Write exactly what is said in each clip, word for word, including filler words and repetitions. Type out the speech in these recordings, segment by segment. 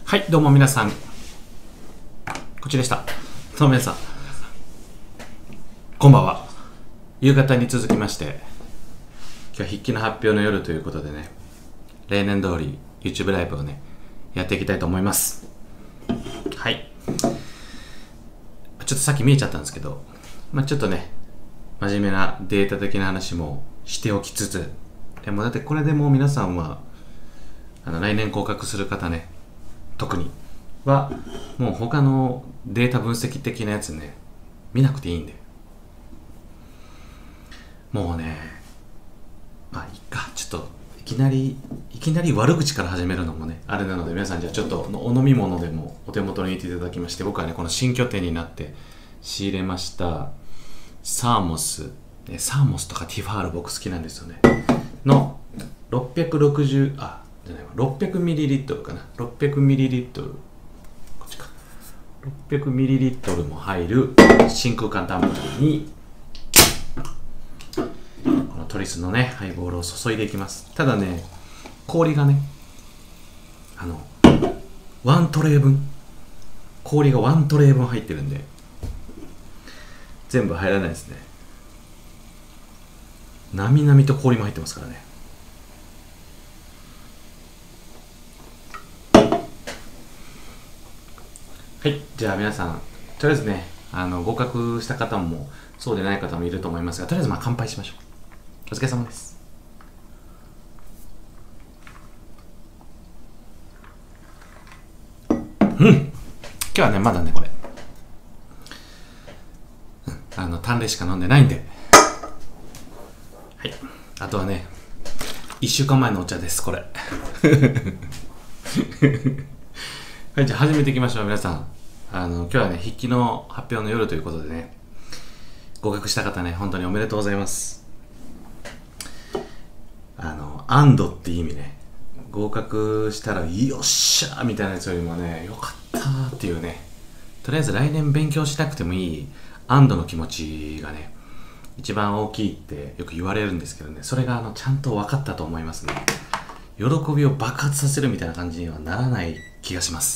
はい、どうも皆さん、こちらでした。どうも皆さん、こんばんは。夕方に続きまして、今日は筆記の発表の夜ということでね、例年通り YouTube ライブをね、やっていきたいと思います。はい。ちょっとさっき見えちゃったんですけど、まあちょっとね、真面目なデータ的な話もしておきつつ、でもだってこれでもう皆さんは、あの来年合格する方ね、特にはもう他のデータ分析的なやつね見なくていいんで、もうね、まあいいか、ちょっといきなりいきなり悪口から始めるのもねあれなので、皆さんじゃあちょっとお飲み物でもお手元に入れていただきまして、僕はねこの新拠点になって仕入れましたサーモス、サーモスとかティファール僕好きなんですよねのろっぴゃくろくじゅう、あじゃないわ、ろっぴゃくミリリットル かな、ろっぴゃくミリリットル、こっちか、ろっぴゃくミリリットルも入る真空管タンブラーにこのトリスのねハイボールを注いでいきます。ただね、氷がね、あのワントレー分、氷がワントレー分入ってるんで全部入らないですね。なみなみと氷も入ってますからね。はい、じゃあ皆さん、とりあえずね、あの合格した方もそうでない方もいると思いますが、とりあえずまあ乾杯しましょう。お疲れ様です。うん、今日はねまだねこれ、うん、あの淡麗しか飲んでないんで、はい、あとはねいっしゅうかんまえのお茶です、これ。はい、じゃあ始めていきましょう。皆さん、あの今日はね筆記の発表の夜ということでね、合格した方ね本当におめでとうございます。あの安堵って意味ね、合格したらよっしゃーみたいなやつよりもね、よかったーっていうね、とりあえず来年勉強しなくてもいい安堵の気持ちがね一番大きいってよく言われるんですけどね、それがあのちゃんと分かったと思いますね。喜びを爆発させるみたいな感じにはならない気がします。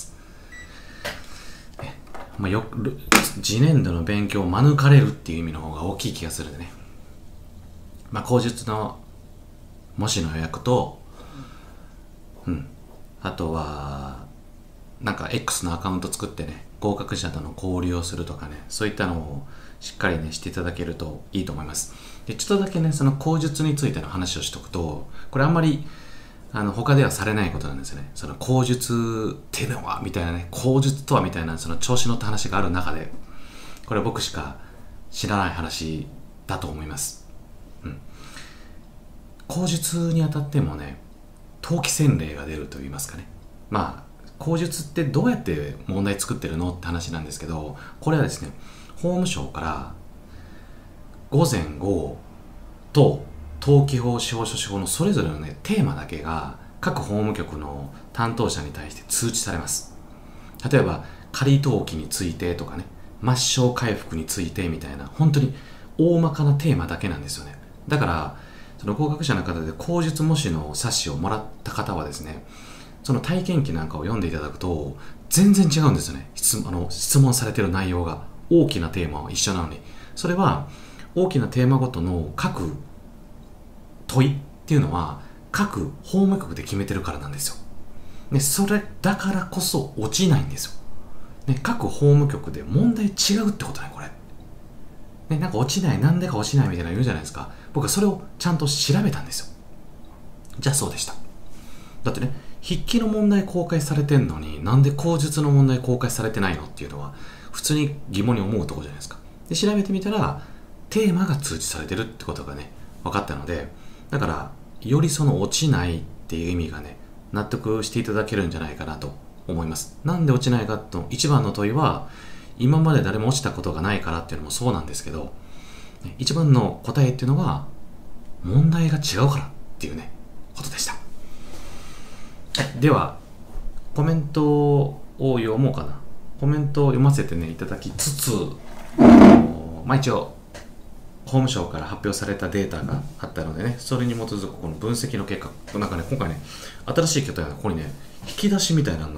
まあ、よ次年度の勉強を免れるっていう意味の方が大きい気がするんでね、まあ、口述の模試の予約と、うん、あとはなんか X のアカウント作ってね合格者との交流をするとかね、そういったのをしっかりねしていただけるといいと思います。でちょっとだけねその口述についての話をしておくと、これあんまりあの他ではされないことなんですよね。その口述っていうのはみたいなね、口述とはみたいなその調子乗った話がある中で、これ僕しか知らない話だと思います。うん、口述にあたってもね当期洗礼が出ると言いますかね。まあ口述ってどうやって問題作ってるのって話なんですけど、これはですね法務省から午前午後と登記法、司法書士法のそれぞれのねテーマだけが各法務局の担当者に対して通知されます。例えば仮登記についてとかね、抹消回復についてみたいな、本当に大まかなテーマだけなんですよね。だからその合格者の方で口述模試の冊子をもらった方はですね、その体験記なんかを読んでいただくと全然違うんですよね。質あの質問されてる内容が、大きなテーマは一緒なのに、それは大きなテーマごとの各問いっていうのは各法務局で決めてるからなんですよ。ね、それだからこそ落ちないんですよ。ね、各法務局で問題違うってことね、これ。ね、なんか落ちない、なんでか落ちないみたいなの言うじゃないですか。僕はそれをちゃんと調べたんですよ。じゃあそうでした。だってね、筆記の問題公開されてんのに、なんで口述の問題公開されてないのっていうのは、普通に疑問に思うところじゃないですか。で、調べてみたら、テーマが通知されてるってことがね、分かったので、だから、よりその落ちないっていう意味がね、納得していただけるんじゃないかなと思います。なんで落ちないかと、一番の問いは、今まで誰も落ちたことがないからっていうのもそうなんですけど、一番の答えっていうのは、問題が違うからっていうね、ことでした。では、コメントを読もうかな。コメントを読ませてね、いただきつつ、まあ一応、法務省から発表されたデータがあったのでね、それに基づくこの分析の結果、なんかね、今回ね、新しい拠点がここにね、引き出しみたいなのがね、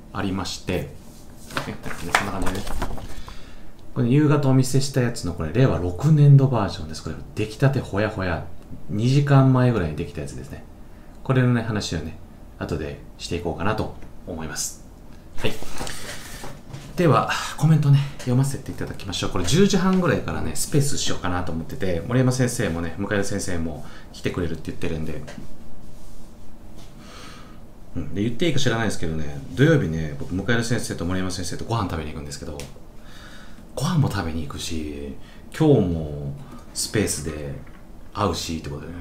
ありまして、こんな感じでね、これ夕方お見せしたやつのこれれいわろくねんどバージョンです。これ出来たてほやほやにじかんまえぐらいにできたやつですね。これのね話をね後でしていこうかなと思います。はい、ではコメントね読ませていただきましょう。これじゅうじはんぐらいからねスペースしようかなと思ってて、森山先生もね向井先生も来てくれるって言ってるんで、うん、で言っていいか知らないですけどね、土曜日ね僕向井先生と森山先生とご飯食べに行くんですけど、ご飯も食べに行くし今日もスペースで会うしってことでね、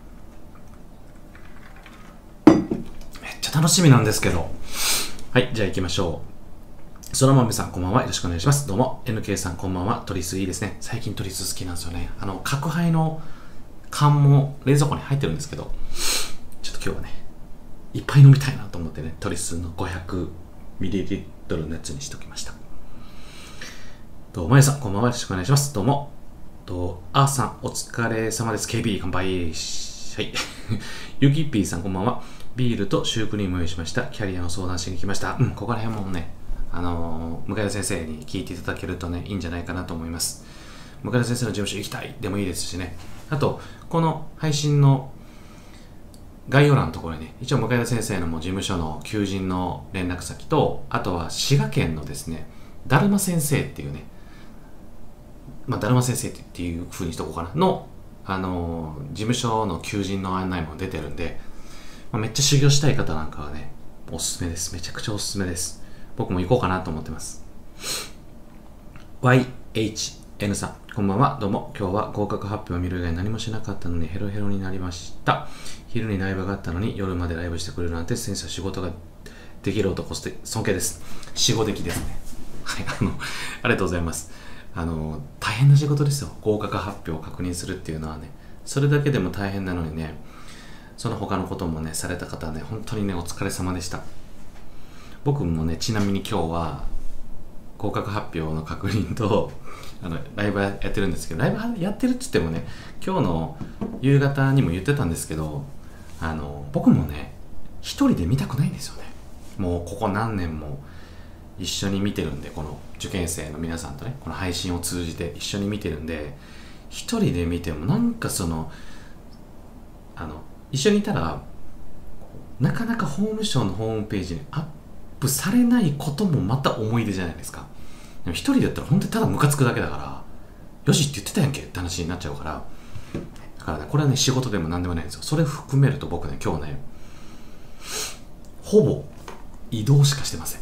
めっちゃ楽しみなんですけど。はい、じゃあ行きましょう。そらまめさんこんばんは、よろしくお願いします。どうも。 エヌケー さんこんばんは。トリスいいですね。最近トリス好きなんですよね。あの角杯の缶も冷蔵庫に入ってるんですけど、ちょっと今日はねいっぱい飲みたいなと思ってね、トリスの ごひゃくミリリットル のやつにしときました。とまゆさんこんばんは、よろしくお願いします。どうも。とあーさんお疲れ様です。 ケービー 乾杯。はいゆきぴーさんこんばんは。ビールとシュークリームを用意しました。キャリアの相談しに来ました。うん、ここら辺もね、あのー、向田先生に聞いていただけるとね、いいんじゃないかなと思います。向田先生の事務所行きたいでもいいですしね。あと、この配信の概要欄のところにね、一応向田先生のもう事務所の求人の連絡先と、あとは滋賀県のですね、だるま先生っていうね、まあ、だるま先生っていう風にしとこうかな、の、あのー、事務所の求人の案内も出てるんで、まあ、めっちゃ修行したい方なんかはね、おすすめです。めちゃくちゃおすすめです。僕も行こうかなと思ってます。ワイエイチエヌ さん、こんばんは。どうも。今日は合格発表を見る以外何もしなかったのにヘロヘロになりました。昼にライブがあったのに夜までライブしてくれるなんて先生、仕事ができる男、尊敬です。仕事的ですね。はい、あの、ありがとうございます。あの、大変な仕事ですよ。合格発表を確認するっていうのはね。それだけでも大変なのにね、その他のこともね、された方はね、本当にね、お疲れ様でした。僕もね、ちなみに今日は、合格発表の確認と、あの、ライブやってるんですけど、ライブやってるって言ってもね、今日の夕方にも言ってたんですけど、あの、僕もね、一人で見たくないんですよね。もうここ何年も一緒に見てるんで、この受験生の皆さんとね、この配信を通じて一緒に見てるんで、一人で見てもなんかその、あの、一緒にいたらなかなか法務省のホームページにアップされないこともまた思い出じゃないですか。でも一人だったら本当にただムカつくだけだから、よしって言ってたやんけって話になっちゃうから、だからね、これはね仕事でも何でもないんですよ。それ含めると僕ね、今日ねほぼ移動しかしてません。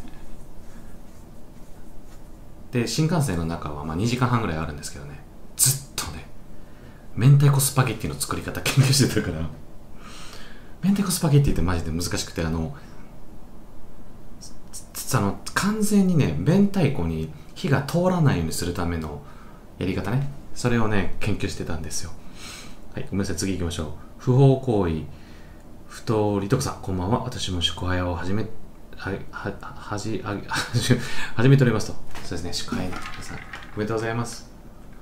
で、新幹線の中はまあにじかんはんぐらいあるんですけどね、ずっとね明太子スパゲッティの作り方研究してたから、明太子スパゲッティってマジで難しくて、あのあの完全にね明太子に火が通らないようにするためのやり方ね、それをね研究してたんですよ。はい、ごめんなさい、次行きましょう。不法行為太りとこさん、こんばんは。私も祝杯を始めはははじあ始めておりますと。そうですね、祝杯ね、皆さんおめでとうございます。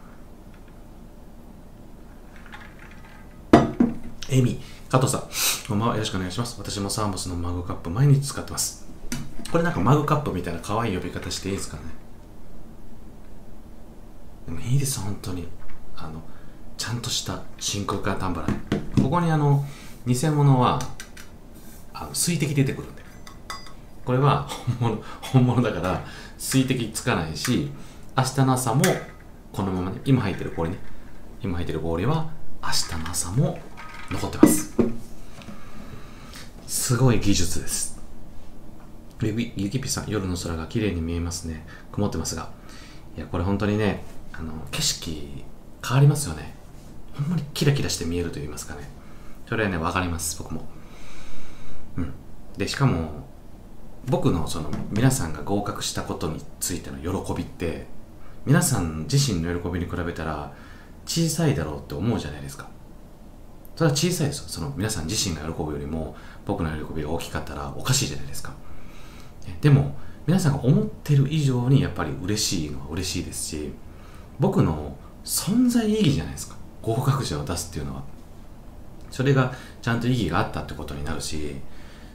エミ加藤さん、こんばんは、よろしくお願いします。私もサーモスのマグカップ毎日使ってます。これなんかマグカップみたいな可愛い呼び方していいですかね。でもいいです、本当に。あのちゃんとした真空管タンブラー。ここにあの偽物はあの水滴出てくるんで、これは本物本物だから水滴つかないし、明日の朝もこのままね、今入ってる氷ね、今入ってる氷は明日の朝も残ってます。すごい技術です。ゆきぴさん、夜の空が綺麗に見えますね。曇ってますが、いやこれ本当にね、あの景色変わりますよね。ほんまにキラキラして見えると言いますかね。それはね、分かります、僕も。うんで、しかも僕のその皆さんが合格したことについての喜びって、皆さん自身の喜びに比べたら小さいだろうって思うじゃないですか。それは小さいですよ。その皆さん自身が喜ぶよりも僕の喜びが大きかったらおかしいじゃないですか。でも皆さんが思ってる以上にやっぱり嬉しいのは嬉しいですし、僕の存在意義じゃないですか、合格者を出すっていうのは。それがちゃんと意義があったってことになるし、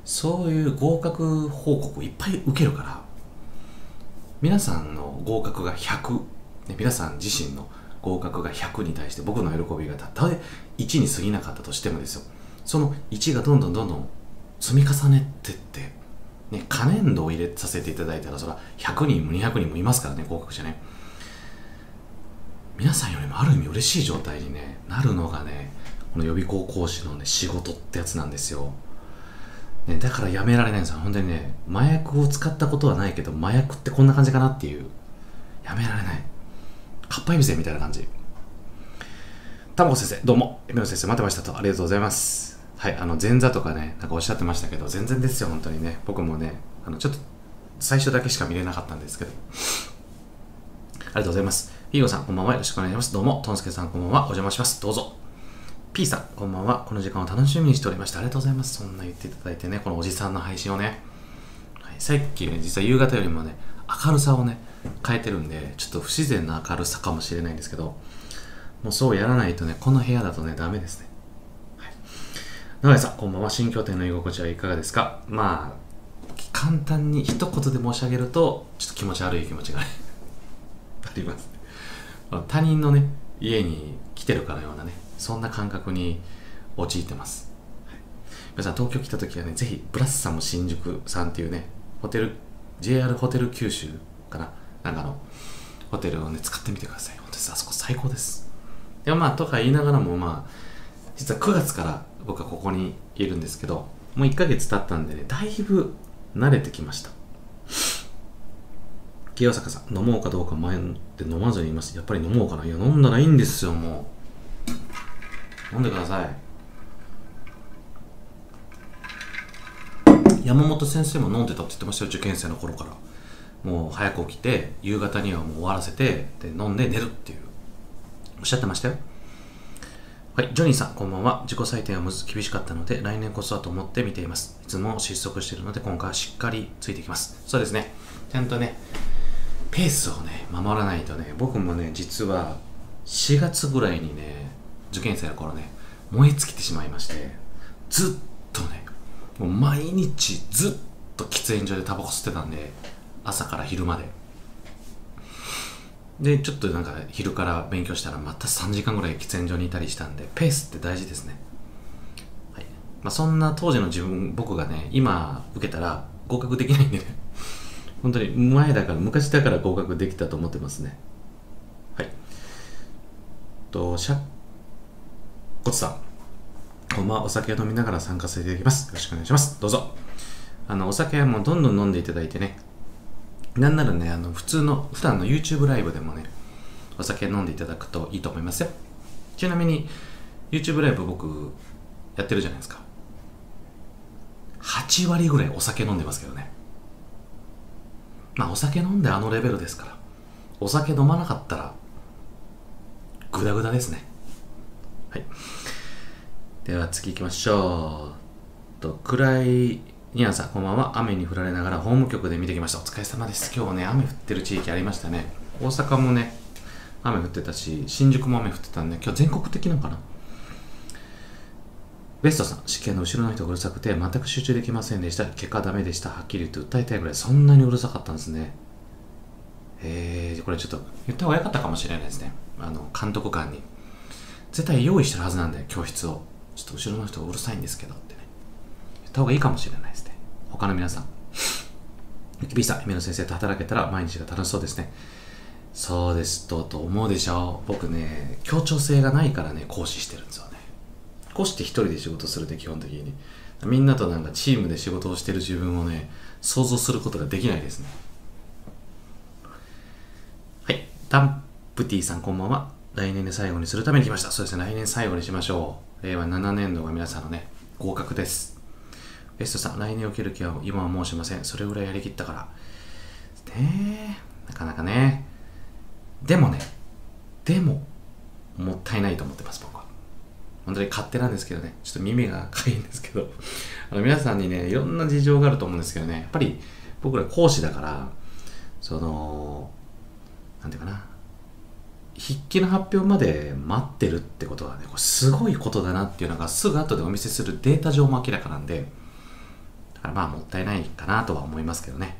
そういう合格報告をいっぱい受けるから、皆さんの合格がひゃく、ね、皆さん自身の合格がひゃくに対して僕の喜びがたったいちに過ぎなかったとしてもですよ、そのいちがどんどんどんどん積み重ねてって、ね、可年度を入れさせていただいたら、それはひゃくにんもにひゃくにんもいますからね、合格者ね。皆さんよりもある意味嬉しい状態に、ね、なるのがね、この予備校講師の、ね、仕事ってやつなんですよ、ね、だからやめられないんですよ。本当にね、麻薬を使ったことはないけど、麻薬ってこんな感じかなっていう、やめられない、かっぱえびせんみたいな感じ。たまこ先生、どうも、エミノ先生待ってましたと、ありがとうございます。はい、あの前座とかね、なんかおっしゃってましたけど、全然ですよ、本当にね。僕もね、あのちょっと最初だけしか見れなかったんですけど、ありがとうございます。ピーゴさん、こんばんは、よろしくお願いします。どうも、トンスケさん、こんばんは、お邪魔します。どうぞ。P さん、こんばんは、この時間を楽しみにしておりました。ありがとうございます。そんな言っていただいてね、このおじさんの配信をね、はい、さっきね、実は夕方よりもね、明るさをね、変えてるんで、ちょっと不自然な明るさかもしれないんですけど、もうそうやらないとね、この部屋だとね、ダメですね。はい、永井さん、こんばんは。新拠点の居心地はいかがですか？まあ、簡単に一言で申し上げると、ちょっと気持ち悪い気持ちがね、あります。他人のね、家に来てるかのようなね、そんな感覚に陥ってます。はい、皆さん、東京来た時はね、ぜひ、ブラッサム新宿さんっていうね、ホテル、ジェイアール ホテル九州かな、なんかの、ホテルをね、使ってみてください。本当にあそこ最高です。でもまあ、とか言いながらも、まあ、実はくがつから僕はここにいるんですけど、もういっかげつ経ったんでね、だいぶ慣れてきました。清坂さん、飲もうかどうか前で飲まずにいます。やっぱり飲もうかな。いや、飲んだらいいんですよ、もう。飲んでください。山本先生も飲んでたって言ってましたよ、受験生の頃から。もう早く起きて、夕方にはもう終わらせて、で飲んで寝るっていう、おっしゃってましたよ。はい、ジョニーさん、こんばんは。自己採点はむず厳しかったので、来年こそはと思って見ています。いつも失速しているので、今回はしっかりついてきます。そうですね。ちゃんとね、ペースをね、守らないとね、僕もね、実はしがつぐらいにね、受験生の頃ね、燃え尽きてしまいまして、ずっとね、もう毎日ずっと喫煙所でタバコ吸ってたんで、朝から昼まで。で、ちょっとなんか昼から勉強したらまたさんじかんぐらい喫煙所にいたりしたんで、ペースって大事ですね。はい。まあそんな当時の自分、僕がね、今受けたら合格できないんでね、本当に前だから昔だから合格できたと思ってますね。はい。としゃこつさん、こんばんは。お酒を飲みながら参加させていただきます。よろしくお願いします。どうぞ。あのお酒はもうどんどん飲んでいただいてね、なんならね、あの普通の普段の YouTube ライブでもね、お酒飲んでいただくといいと思いますよ。ちなみに YouTube ライブ僕やってるじゃないですか。はちわりぐらいお酒飲んでますけどね。まあお酒飲んであのレベルですから、お酒飲まなかったらグダグダですね。はい。では次行きましょう。と暗いニアンさん、こんばんは。雨に降られながら法務局で見てきました。お疲れ様です。今日はね、雨降ってる地域ありましたね。大阪もね、雨降ってたし、新宿も雨降ってたんで、今日全国的なのかな。ベストさん、試験の後ろの人がうるさくて全く集中できませんでした。結果はダメでした。はっきり言って訴えたいぐらい、そんなにうるさかったんですね。えー、これちょっと言った方が良かったかもしれないですね。あの監督官に絶対用意してるはずなんで、教室をちょっと後ろの人がうるさいんですけどってね、言った方がいいかもしれないですね。他の皆さん、ゆきびさん、姫野先生と働けたら毎日が楽しそうですね。そうですとと思うでしょう。僕ね、協調性がないからね、講師してるんですよね。講師って一人で仕事するって基本的にみんなとなんかチームで仕事をしてる自分をね、想像することができないですね。はい、ダンプティさん、こんばんは。来年で最後にするために来ました。そうですね、来年最後にしましょう。令和ななねんどが皆さんのね、合格です。ベストさん、来年受ける気は今は申しません。それぐらいやりきったからねえ、なかなかね。でもね、でももったいないと思ってます、僕は。本当に勝手なんですけどね、ちょっと耳がかゆいんですけどあの皆さんにね、いろんな事情があると思うんですけどね、やっぱり僕ら講師だから、そのなんていうかな、筆記の発表まで待ってるってことはね、これすごいことだなっていうのがすぐ後でお見せするデータ上も明らかなんで、 だからまあもったいないかなとは思いますけどね。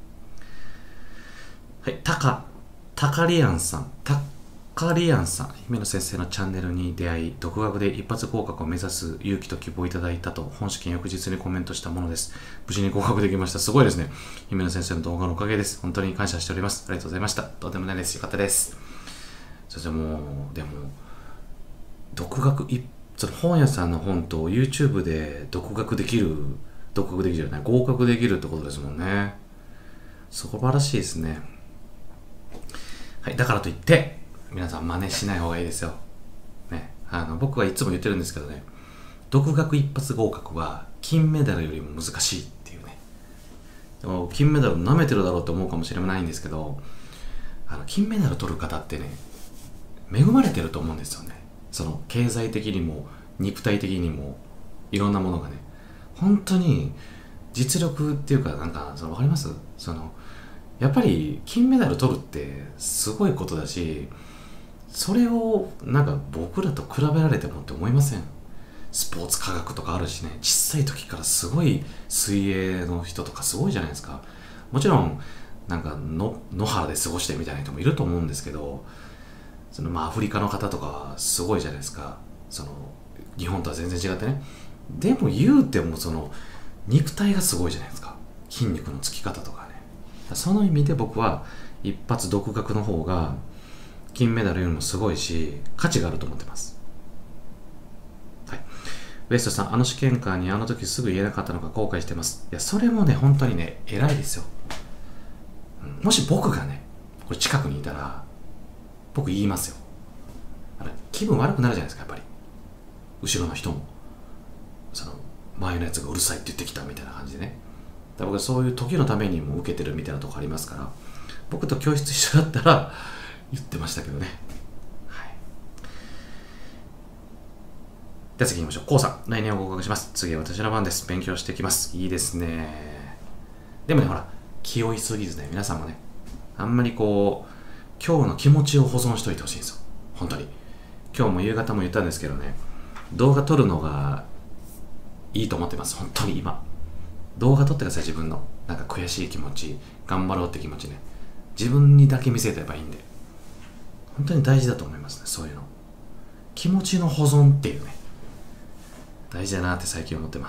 はい、タカ、タカリアンさん、タカリアンさん、姫野先生のチャンネルに出会い、独学で一発合格を目指す勇気と希望をいただいたと、本試験翌日にコメントしたものです。無事に合格できました。すごいですね。姫野先生の動画のおかげです。本当に感謝しております。ありがとうございました。とんでもないです。よかったです。そしてもう、でも、独学い、その本屋さんの本と YouTube で独学できる、独学できるじゃない、合格できるってことですもんね。素晴らしいですね。はい、だからといって皆さん真似しない方がいいですよ、ね、あの僕はいつも言ってるんですけどね、独学一発合格は金メダルよりも難しいっていうね。でも金メダル舐めてるだろうと思うかもしれないんですけど、あの金メダル取る方ってね、恵まれてると思うんですよね。その経済的にも肉体的にもいろんなものがね、本当に実力っていうか、なんかその分かります？そのやっぱり金メダル取るってすごいことだし、それをなんか僕らと比べられてもって思いません？スポーツ科学とかあるしね、小さい時からすごい水泳の人とかすごいじゃないですか。もちろんなんかの野原で過ごしてみたいな人もいると思うんですけど、そのまあアフリカの方とかはすごいじゃないですか。その日本とは全然違ってね。でも言うてもその肉体がすごいじゃないですか。筋肉のつき方とかね。その意味で僕は一発独学の方が金メダルよりもすごいし価値があると思ってます。はい。ウエストさん、あの試験官にあの時すぐ言えなかったのか後悔してます。いや、それもね本当にね偉いですよ。もし僕がねこれ近くにいたら僕言いますよ。あれ気分悪くなるじゃないですか、やっぱり後ろの人もその前のやつがうるさいって言ってきたみたいな感じでね。だから僕はそういう時のためにも受けてるみたいなとこありますから、僕と教室一緒だったら言ってましたけどね。はい。では次行きましょう。こうさん、来年は合格します。次は私の番です。勉強していきます。いいですね。でもね、ほら気負いすぎずね、皆さんもね、あんまりこう今日の気持ちを保存しておいてほしいんですよ。本当に今日も夕方も言ったんですけどね、動画撮るのがいいと思ってます。本当に今動画撮ってください。自分のなんか悔しい気持ち、頑張ろうって気持ちね、自分にだけ見せればいいんで、本当に大事だと思いますね。そういうの気持ちの保存っていうね、大事だなって最近思ってます。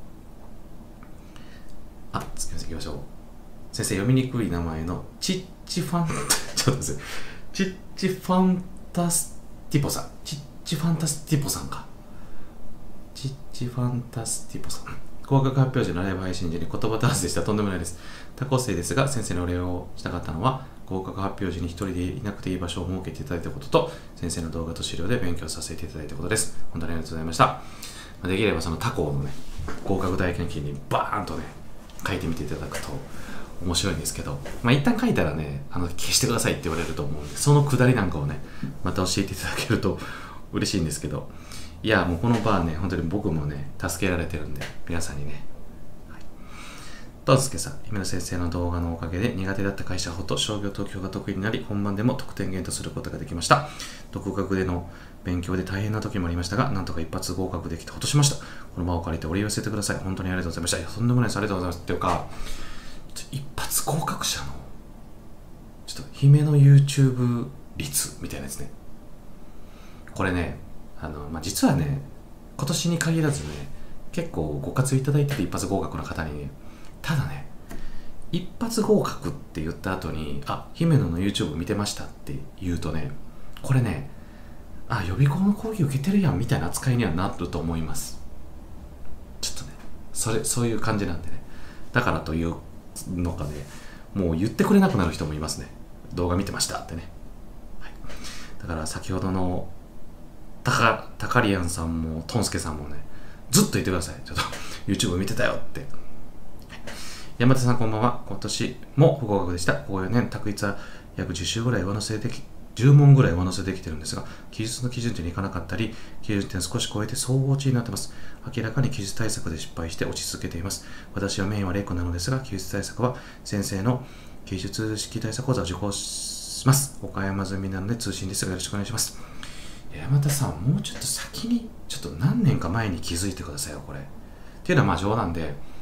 あ、次ません行きましょう。先生、読みにくい名前のチッチファンちょっとですね、チッチファンタスティポさん、チッチファンタスティポさんか、チッチファンタスティポさん、合格発表時のライブ配信時に言葉足らずでした。とんでもないです。他校生ですが、先生のお礼をしたかったのは、合格発表時に一人でいなくていい場所を設けていただいたことと、先生の動画と資料で勉強させていただいたことです。本当にありがとうございました。できればその他校のね、合格大研究にバーンとね、書いてみていただくと面白いんですけど、まあ一旦書いたらね、あの消してくださいって言われると思うんで、そのくだりなんかをね、また教えていただけると嬉しいんですけど、いや、もうこのバーね、本当に僕もね、助けられてるんで、皆さんにね。はい。とつけさん、姫野先生の動画のおかげで苦手だった会社法と商業東京が得意になり、本番でも得点源とすることができました。独学での勉強で大変な時もありましたが、なんとか一発合格できてほっとしました。この場を借りてお礼を寄せてください。本当にありがとうございました。いや、とんでもないです。ありがとうございます。っていうか、一発合格者の、ちょっと姫の YouTube 率みたいなやつね。これね、あの、まあ、実はね、今年に限らずね、結構ご活用いただいてて、一発合格の方にね、ただね、一発合格って言った後に、あ、姫野の YouTube 見てましたって言うとね、これね、あ、予備校の講義受けてるやんみたいな扱いにはなると思います。ちょっとね、それ、そういう感じなんでね。だからというのかね、もう言ってくれなくなる人もいますね。動画見てましたってね。はい、だから先ほどのタカ、タカリアンさんもトンスケさんもね、ずっと言ってください。ちょっと YouTube 見てたよって。はい、山田さんこんばんは。今年も不合格でした。ここよねん、択一は約じゅっ週ぐらい上乗せでき、じゅう問ぐらい上乗せできてるんですが、記述の基準点にいかなかったり、基準点少し超えて総合値になってます。明らかに記述対策で失敗して落ち続けています。私はメインはレイコなのですが、記述対策は先生の記述式対策講座を受講します。岡山済みなので通信ですがよろしくお願いします。山田さん、もうちょっと先に、ちょっと何年か前に気づいてくださいよ、これ。っていうのはまあ冗談で、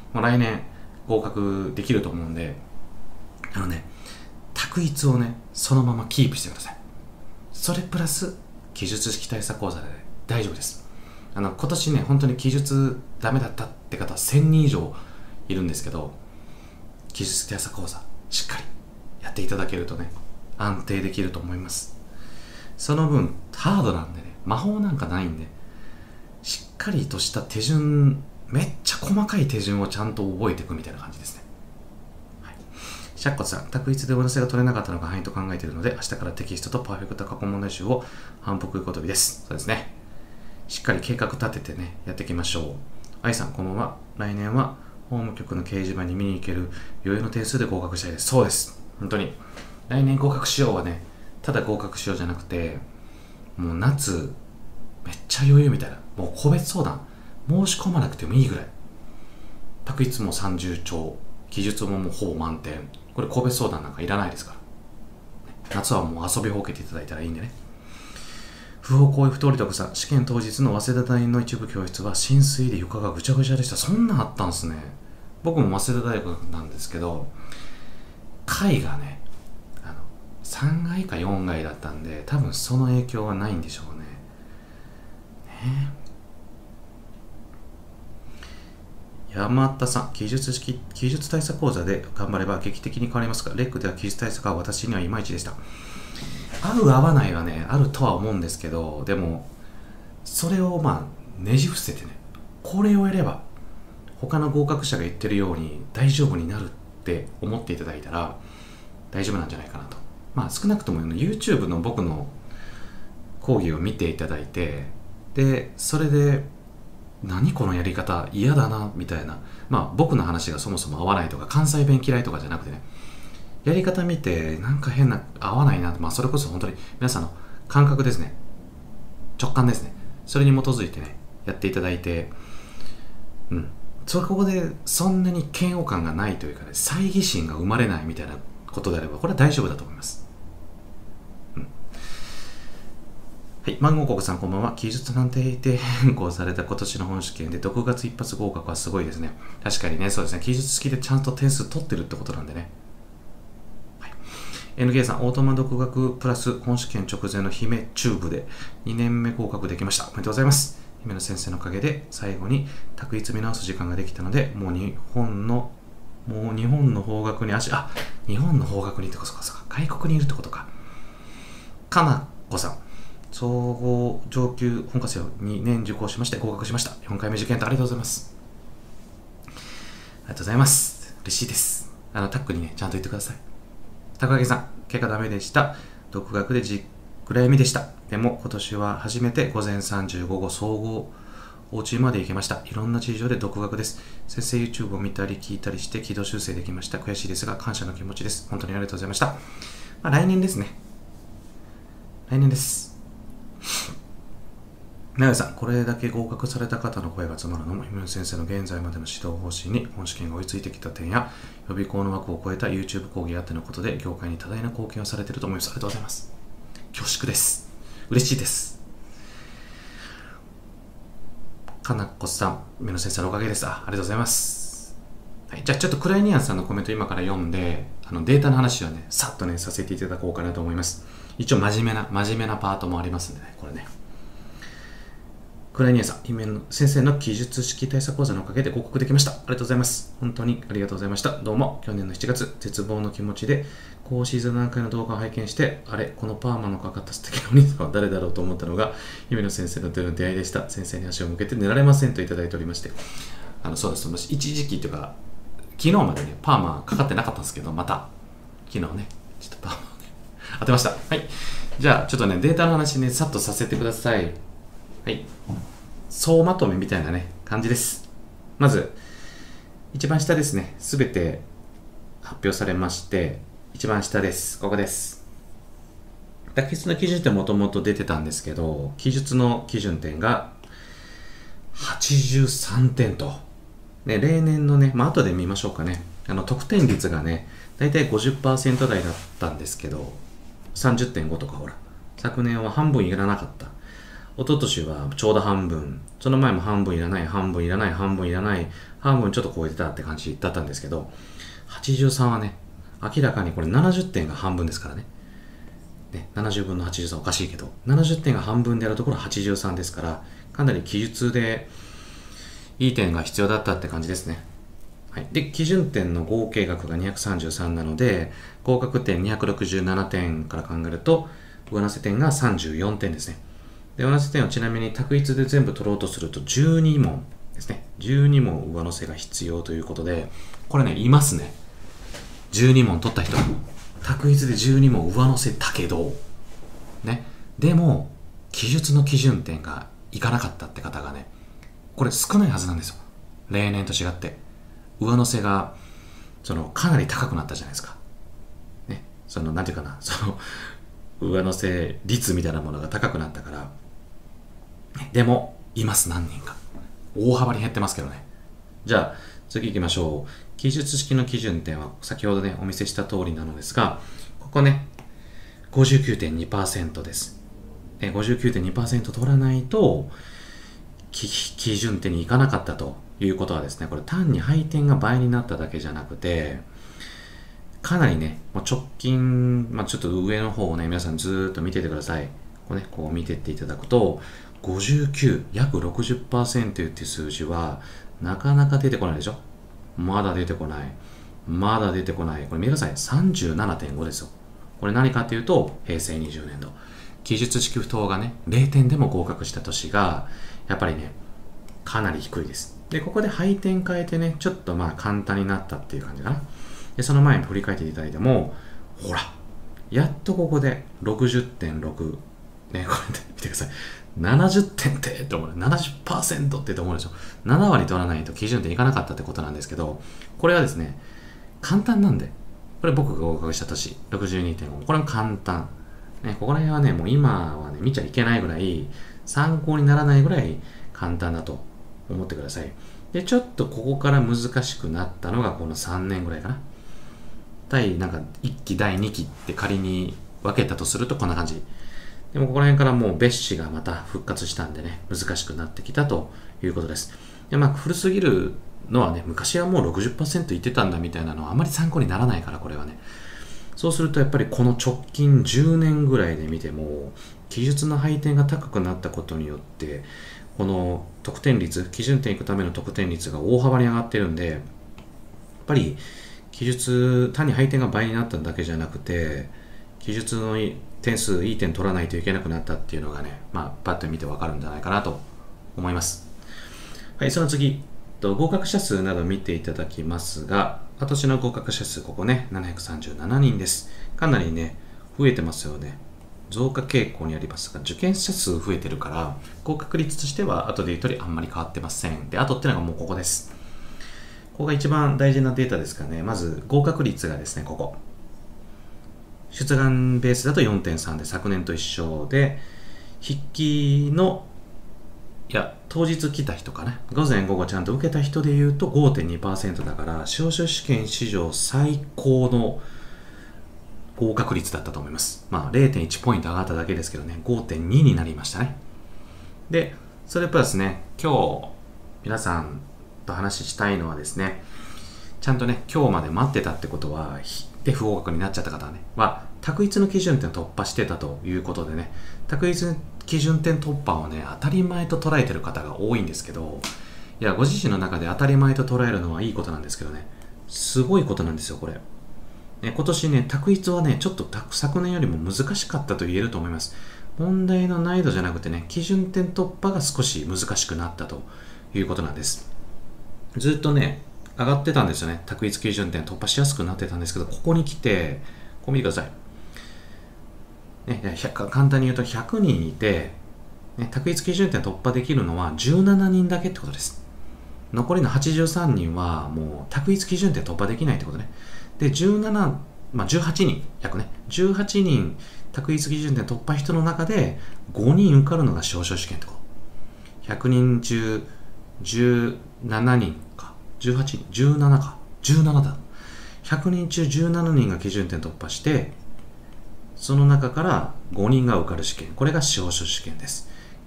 もう来年合格できると思うんで、あのね、択一をね、そのままキープしてください。それプラス、記述式対策講座で大丈夫です。あの、今年ね、本当に記述ダメだったって方はせんにん以上いるんですけど、記述式対策講座、しっかりやっていただけるとね、安定できると思います。その分、ハードなんでね、魔法なんかないんで、しっかりとした手順、めっちゃ細かい手順をちゃんと覚えていくみたいな感じですね。はい、シャッコさん、択一で上乗せが取れなかったのが範囲と考えているので、明日からテキストとパーフェクト過去問題集を反復ごとびです。そうですね。しっかり計画立ててね、やっていきましょう。愛さん、こんばんは。来年は法務局の掲示板に見に行ける余裕の点数で合格したいです。そうです。本当に。来年合格しようはね、ただ合格しようじゃなくて、もう夏、めっちゃ余裕みたいな。もう個別相談、申し込まなくてもいいぐらい。択一もさんじゅう超、記述ももうほぼ満点。これ個別相談なんかいらないですから。夏はもう遊びほうけていただいたらいいんでね。不法行為不当利得さん、試験当日の早稲田大の一部教室は浸水で床がぐちゃぐちゃでした。そんなんあったんですね。僕も早稲田大学なんですけど、階がね、あのさんがいかよんがいだったんで、多分その影響はないんでしょうね。ね山田さん、記述式、記述対策講座で頑張れば劇的に変わりますが、レックでは記述対策は私にはいまいちでした。合う合わないはね、あるとは思うんですけど、でも、それをまあ、ねじ伏せてね、これをやれば、他の合格者が言ってるように大丈夫になるって思っていただいたら、大丈夫なんじゃないかなと。まあ、少なくとも YouTube の僕の講義を見ていただいて、で、それで、何このやり方嫌だな、みたいな。まあ、僕の話がそもそも合わないとか、関西弁嫌いとかじゃなくてね、やり方見てなんか変な合わないな、まあそれこそ本当に皆さんの感覚ですね、直感ですね、それに基づいてねやっていただいて、うんそこでそんなに嫌悪感がないというかね、猜疑心が生まれないみたいなことであればこれは大丈夫だと思います。うん、はい、マンゴーココさんこんばんは。記述判定で変更された今年の本試験でろくがつ一発合格はすごいですね。確かにね、そうですね、記述式でちゃんと点数取ってるってことなんでね。エヌケー さん、オートマ独学プラス本試験直前の姫チューブでにねんめ合格できました。おめでとうございます。姫野先生のおかげで最後に択一見直す時間ができたので、もう日本の、もう日本の法学に足、あ、日本の法学にってことか、外国にいるってことか。かなこさん、総合上級本科生をにねん受講しまして合格しました。よんかいめ受験とありがとうございます。ありがとうございます。嬉しいです。あの、タックにね、ちゃんと言ってください。高木さん、結果ダメでした。独学でじっくらいみでした。でも今年は初めて午前さんじゅう、午後総合、お家まで行けました。いろんな事情で独学です。先生 YouTube を見たり聞いたりして軌道修正できました。悔しいですが感謝の気持ちです。本当にありがとうございました。まあ、来年ですね。来年です。長井さん、これだけ合格された方の声が集まるのも、姫野先生の現在までの指導方針に本試験が追いついてきた点や、予備校の枠を超えた YouTube 講義あってのことで、業界に多大な貢献をされていると思います。ありがとうございます。恐縮です。嬉しいです。かなこさん、姫野先生のおかげです。あ、ありがとうございます。はい、じゃあちょっとクライニアンさんのコメント今から読んで、あのデータの話をね、さっとね、させていただこうかなと思います。一応真面目な、真面目なパートもありますんでね、これね。クライニアさん、姫野先生の記述式対策講座のおかげで合格できました。ありがとうございます。本当にありがとうございました。どうも、去年のしちがつ、絶望の気持ちで、講師座談会の動画を拝見して、あれ、このパーマのかかった素敵なお兄さんは誰だろうと思ったのが、姫野先生の出る出会いでした。先生に足を向けて寝られませんといただいておりまして、あのそうです、一時期というか、昨日までね、パーマかかってなかったんですけど、また、昨日ね、ちょっとパーマをね、当てました。はい。じゃあ、ちょっとね、データの話ね、さっとさせてください。はい。総まとめみたいなね、感じです。まず、一番下ですね。すべて発表されまして、一番下です。ここです。択一の基準点もともと出てたんですけど、記述の基準点がはちじゅうさんてんと。ね、例年のね、まあ後で見ましょうかね。あの、得点率がね、だいたい ごじゅっパーセント 台だったんですけど、さんじゅってんごとかほら、昨年は半分いらなかった。 一昨年はちょうど半分、その前も半分いらない、半分いらない、半分いらない、半分ちょっと超えてたって感じだったんですけど、はちじゅうさんはね、明らかにこれななじゅってんが半分ですからね。ね、ななじゅうぶんのはちじゅうさんおかしいけど、ななじゅってんが半分であるところはちじゅうさんですから、かなり記述でいい点が必要だったって感じですね。はい、で、基準点の合計額がにひゃくさんじゅうさんなので、合格点にひゃくろくじゅうななてんから考えると、上乗せ点がさんじゅうよんてんですね。で、上乗せ点をちなみに択一で全部取ろうとするとじゅうに問ですね。じゅうに問上乗せが必要ということで、これね、いますね。じゅうに問取った人。択一でじゅうに問上乗せたけど、ね。でも、記述の基準点がいかなかったって方がね、これ少ないはずなんですよ。例年と違って。上乗せが、その、かなり高くなったじゃないですか。ね。その、なんていうかな、その、上乗せ率みたいなものが高くなったから。でも、います、何人か。大幅に減ってますけどね。じゃあ、次行きましょう。記述式の基準点は、先ほどね、お見せした通りなのですが、ここね、ごじゅうきゅうてんにパーセント です。ごじゅうきゅうてんにパーセント 取らないと、基準点に行かなかったということはですね、これ単に配点が倍になっただけじゃなくて、かなりね、もう直近、まあ、ちょっと上の方をね、皆さんずーっと見ててください。こうね、こう見てっていただくと、ごじゅうきゅう、約 ろくじゅっパーセント っていう数字は、なかなか出てこないでしょ。まだ出てこない。まだ出てこない。これ見てください。さんじゅうななてんご ですよ。これ何かっていうと、へいせいにじゅうねんど。記述式不当がね、れいてんでも合格した年が、やっぱりね、かなり低いです。で、ここで配点変えてね、ちょっとまあ簡単になったっていう感じかな。で、その前に振り返っていただいても、ほら、やっとここで ろくじゅってんろく。ね、これ見てください。ななじゅってんってって思う。ななじゅっパーセント って思うでしょ。ななわり取らないと基準点いかなかったってことなんですけど、これはですね、簡単なんで、これ僕が合格した年、ろくじゅうにてんご。これも簡単。ね、ここら辺はね、もう今はね、見ちゃいけないぐらい、参考にならないぐらい簡単だと思ってください。で、ちょっとここから難しくなったのがこのさんねんぐらいかな。第なんかいっき、だいにきって仮に分けたとするとこんな感じ。でもここら辺からもう別紙がまた復活したんでね、難しくなってきたということです。で、まあ古すぎるのはね、昔はもう ろくじゅっパーセント 言ってたんだみたいなのはあまり参考にならないから、これはね。そうするとやっぱりこの直近じゅうねんぐらいで見ても、記述の配点が高くなったことによって、この得点率、基準点いくための得点率が大幅に上がってるんで、やっぱり記述、単に配点が倍になっただけじゃなくて、記述の点数、いい点取らないといけなくなったっていうのがね、まあ、パッと見てわかるんじゃないかなと思います。はい、その次、合格者数など見ていただきますが、今年の合格者数、ここね、ななひゃくさんじゅうななにんです。かなりね、増えてますよね。増加傾向にありますが、受験者数増えてるから、合格率としては後で言うとりあんまり変わってません。で、後っていうのがもうここです。ここが一番大事なデータですからね。まず、合格率がですね、ここ。出願ベースだと よんてんさん で昨年と一緒で、筆記の、いや、当日来た人かな。午前午後ちゃんと受けた人で言うと ごてんにパーセント だから、司法書試験史上最高の合格率だったと思います。まあ れいてんいち ポイント上がっただけですけどね、ごてんに になりましたね。で、それプラスね、今日皆さんと話したいのはですね、ちゃんとね、今日まで待ってたってことは、で不合格になっちゃった方はね、は、択一の基準点突破してたということでね、択一の基準点突破をね、当たり前と捉えてる方が多いんですけど、いや、ご自身の中で当たり前と捉えるのはいいことなんですけどね、すごいことなんですよ、これ。ね、今年ね、択一はね、ちょっと昨年よりも難しかったと言えると思います。問題の難易度じゃなくてね、基準点突破が少し難しくなったということなんです。ずっとね、上がってたんですよね。択一基準点突破しやすくなってたんですけど、ここに来て、こう見てください。ね、簡単に言うとひゃくにんいて、ね、択一基準点突破できるのはじゅうななにんだけってことです。残りのはちじゅうさんにんはもう択一基準点突破できないってことね。で、じゅうなな、まあ、じゅうはちにん、約ね、じゅうはちにん択一基準点突破人の中でごにん受かるのが司法書試験ってこと。ひゃくにん中じゅうななにんか、じゅうはちにん、じゅうななか、じゅうななだ。ひゃくにん中じゅうななにんが基準点突破して、その中からごにんが受かる試験。これが司法書試験です。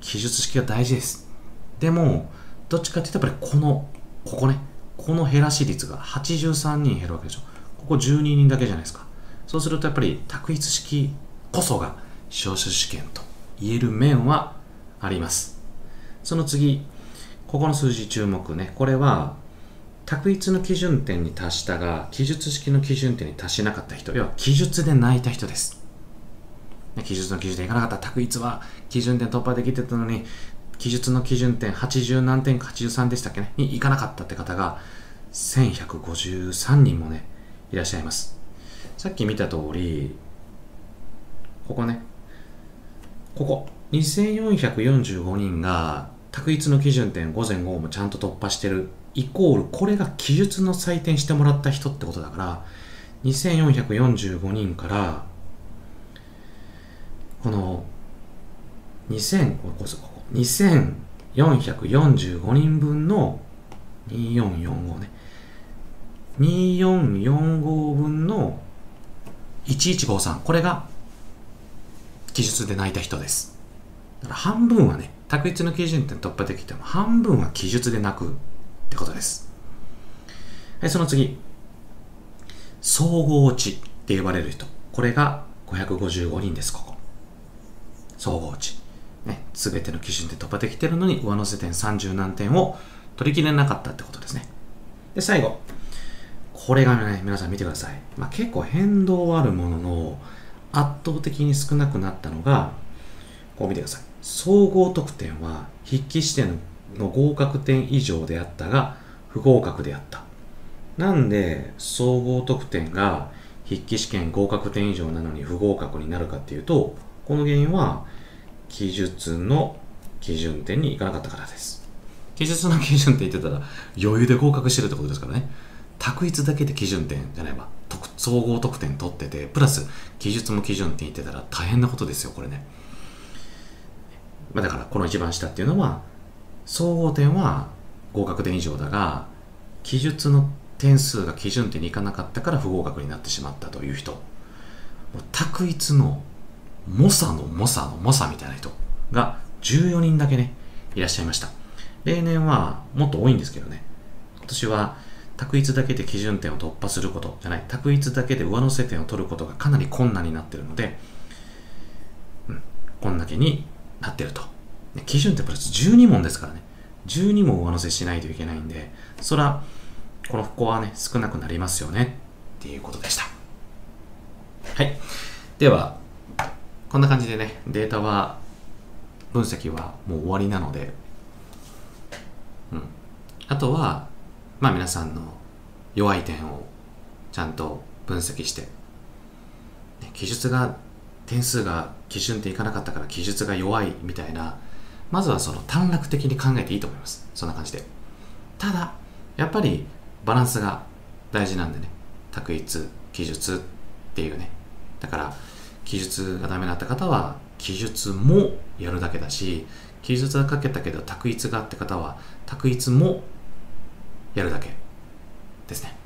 記述式が大事です。でもどっちかっていうとやっぱりこのここね、この減らし率がはちじゅうさんにん減るわけでしょ。ここじゅうににんだけじゃないですか。そうするとやっぱり択一式こそが司法書士試験と言える面はあります。その次、ここの数字注目ね。これは択一の基準点に達したが記述式の基準点に達しなかった人、要は記述で泣いた人です。記述の基準点いかなかった。択一は基準点突破できてたのに記述の基準点はちじゅう何点かはちじゅうさんでしたっけねにいかなかったって方がせんひゃくごじゅうさんにんもねいらっしゃいます。さっき見た通りここね、ここにせんよんひゃくよんじゅうごにんが択一の基準点午前午後もちゃんと突破してるイコールこれが記述の採点してもらった人ってことだから、にせんよんひゃくよんじゅうごにんからこのにせんにせんよんひゃくよんじゅうごにんぶんのにせんよんひゃくよんじゅうごねにせんよんひゃくよんじゅうごぶんのいちいちごさん、これが記述で泣いた人です。だから半分はね、択一の基準点突破できても半分は記述で泣くってことです。はい、その次、総合値って呼ばれる人、これがごひゃくごじゅうごにんです。ここ総合値ね、すべての基準点突破できてるのに上乗せ点さんじゅう何点を取り切れなかったってことですね。で最後、これがね皆さん見てください。まあ、結構変動はあるものの圧倒的に少なくなったのがこう見てください。総合得点は筆記試験の合格点以上であったが不合格であった。なんで総合得点が筆記試験合格点以上なのに不合格になるかっていうと、この原因は記述の基準点にいかなかったからです。記述の基準点言ってたら余裕で合格してるってことですからね。択一だけで基準点じゃないわ、総合得点取っててプラス記述も基準点言ってたら大変なことですよこれね。まあ、だからこの一番下っていうのは総合点は合格点以上だが記述の点数が基準点にいかなかったから不合格になってしまったという人、択一の猛者の猛者の猛者みたいな人がじゅうよにんだけねいらっしゃいました。例年はもっと多いんですけどね、今年は択一だけで基準点を突破することじゃない、択一だけで上乗せ点を取ることがかなり困難になっているので、うん、こんだけになってると。基準点プラスじゅうに問ですからね、じゅうに問上乗せしないといけないんで、そらこの子はね少なくなりますよねっていうことでした。はい、ではこんな感じでねデータは分析はもう終わりなので、うん、あとはまあ皆さんの弱い点をちゃんと分析して、記述が点数が基準点いかなかったから記述が弱いみたいな、まずはその短絡的に考えていいと思います。そんな感じで。ただやっぱりバランスが大事なんでね、択一記述っていうね、だから記述がダメだった方は記述もやるだけだし、記述は書けたけど択一があって方は択一もやるだけですね。